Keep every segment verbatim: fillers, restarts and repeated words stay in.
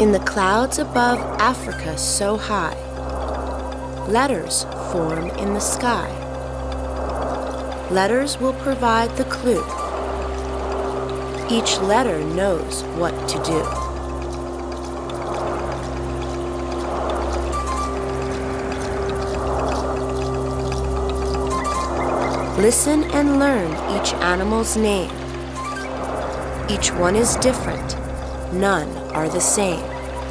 In the clouds above Africa so high, letters form in the sky. Letters will provide the clue. Each letter knows what to do. Listen and learn each animal's name. Each one is different. None are the same.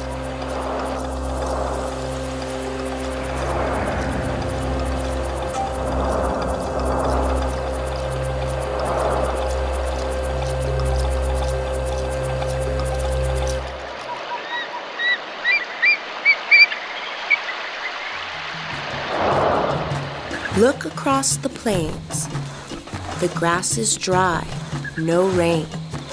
Look across the plains. The grass is dry, no rain.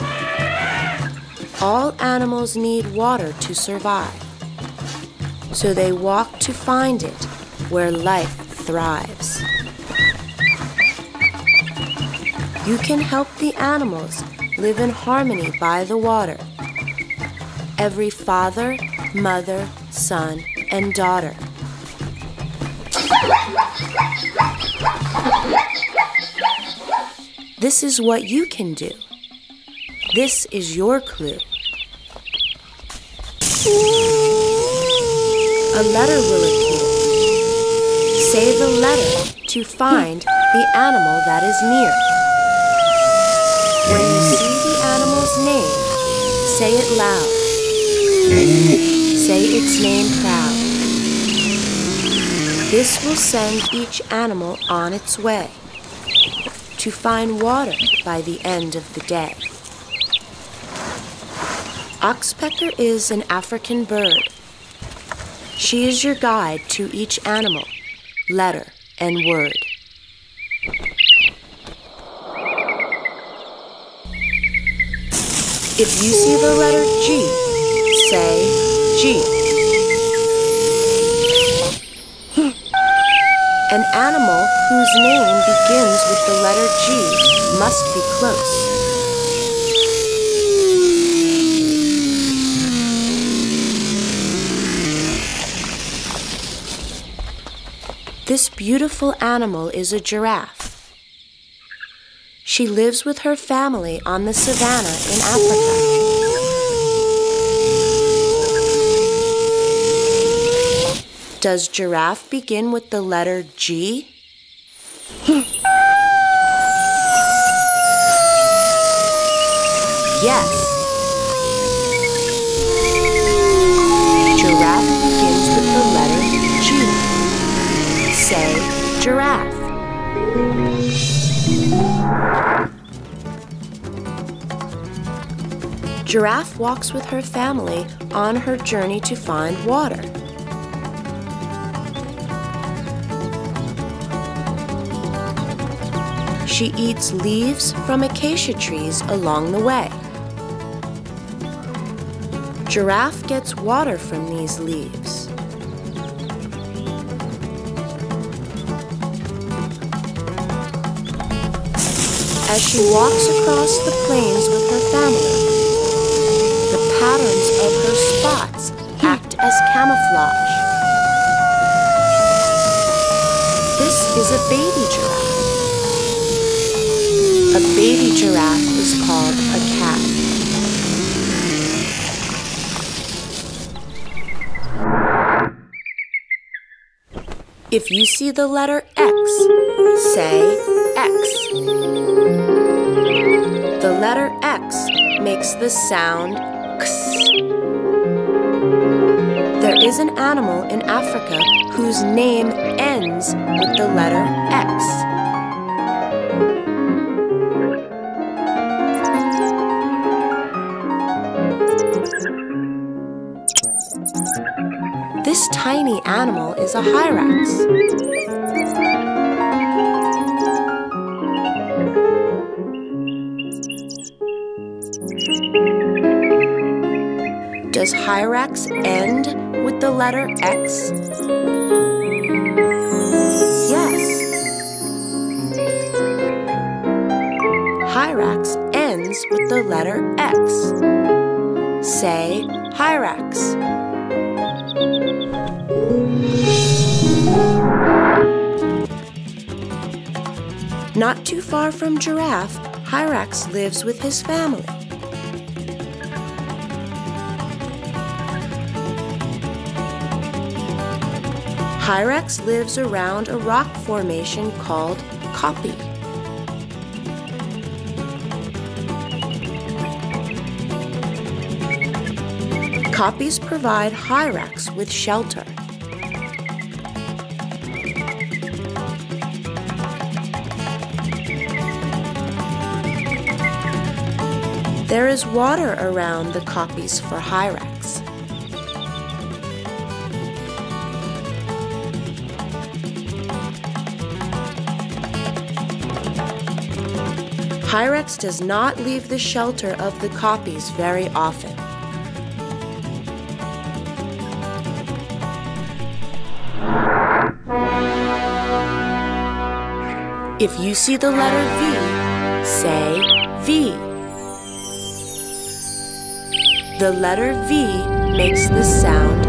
All animals need water to survive, so they walk to find it where life thrives. You can help the animals live in harmony by the water. Every father, mother, son, and daughter. This is what you can do. This is your clue. A letter will appear. Say the letter to find the animal that is near. When you see the animal's name, say it loud. Say its name proud. This will send each animal on its way to find water by the end of the day. Oxpecker is an African bird. She is your guide to each animal, letter, and word. If you see the letter G, say G. An animal whose name begins with the letter G must be close. This beautiful animal is a giraffe. She lives with her family on the Savannah in Africa. Does giraffe begin with the letter G? Yes. Giraffe begins with the letter G. Say giraffe. Giraffe walks with her family on her journey to find water. She eats leaves from acacia trees along the way. Giraffe gets water from these leaves. As she walks across the plains with her family, the patterns of her spots act as camouflage. This is a baby giraffe. A baby giraffe is called a calf. If you see the letter X, say X. The letter X makes the sound X. There is an animal in Africa whose name ends with the letter X. This tiny animal is a hyrax. Does hyrax end with the letter X? Yes. Hyrax ends with the letter X. Say hyrax. Not too far from giraffe, hyrax lives with his family. Hyrax lives around a rock formation called kopje. Kopjes provide hyrax with shelter. There is water around the kopjes for hyrax. Hyrax does not leave the shelter of the kopjes very often. If you see the letter V, say V. The letter V makes the sound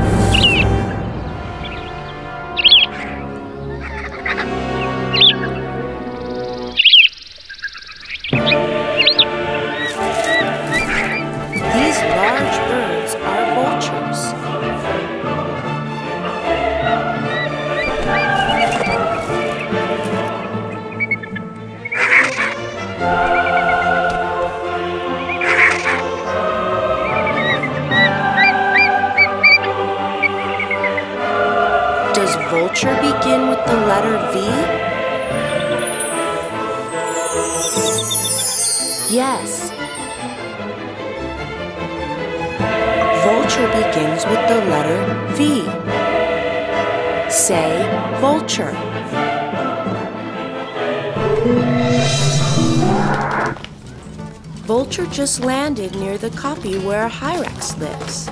These large birds are vultures. Does vulture begin with the letter V? Yes. Vulture begins with the letter V. Say vulture. Vulture just landed near the kopje where hyrax lives.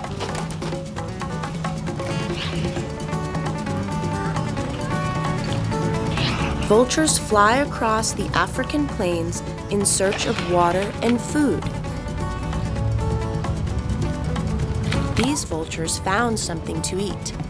Vultures fly across the African plains in search of water and food. These vultures found something to eat.